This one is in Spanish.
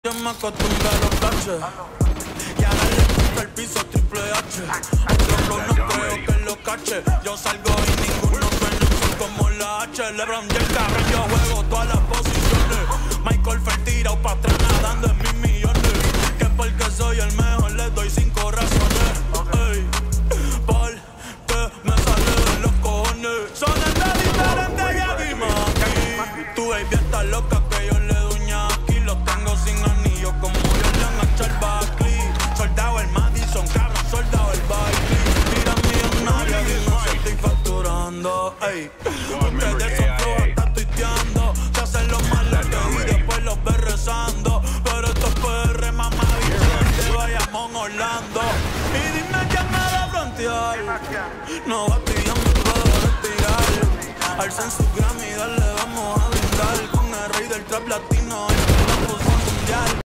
Yo me acostumbré a los caches y ahora le gusta el piso triple H. Otro flow no creo que lo cache. Yo salgo y ninguno suena así como la H. LeBron James, cabrón, yo juego todas las posiciones. Michael Phelps tirado pa' atrás nadando en mis millones. Que porque soy el mejor les doy 5 razones. Ey, porque me sale de los cojones. Son el diferente y adima aquí. Tu baby está loca que yo le doy ñaki. Los tengo sin anillo como yo le han hecho el Barkley. Soldado el Madison, cabrón, soldado el Barkley. Mira millonaria, dime si estoy facturando. Ey, ustedes son flojos, están tuiteando. Se hacen los males y después los ve rezando. Pero estos PR, mamá, dicen de Bayamón, Orlando. Y dime quién me va a frontear. No va a pillar, me puedo retirar. Alza en su Grammy, dale, vamos a brindar. Con el rey del trap latino, el que la puso mundial.